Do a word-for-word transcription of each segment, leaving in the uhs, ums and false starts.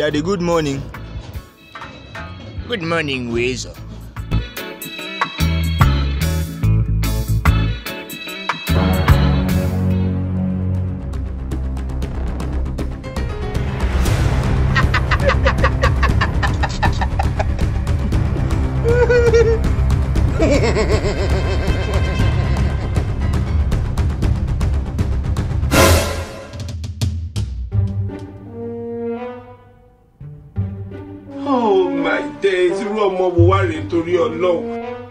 Daddy, good morning. Good morning, Wizo. Oh my days, Romo worry to your low.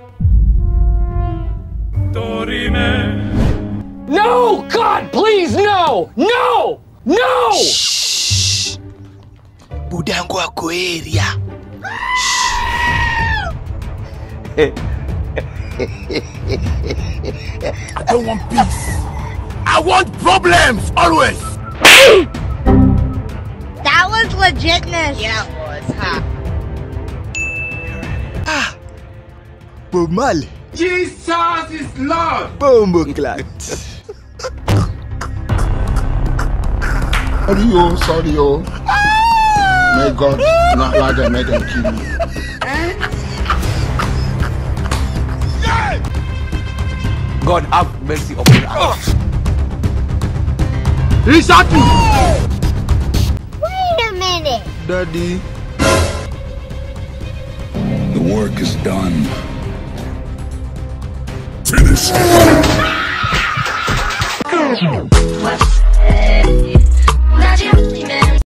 No! God, please, no! No! No! Shh. Budangu wako area. I don't want peace. I want problems, always. That was legitness. Yeah, it was, huh? Ah. Bob Marley. Jesus is Lord. Bombo clat. Sorry, oh, sorry, oh. May God not let them make them kill me. God have mercy upon us. He's at you. Wait a minute. Daddy. The work is done. Finish.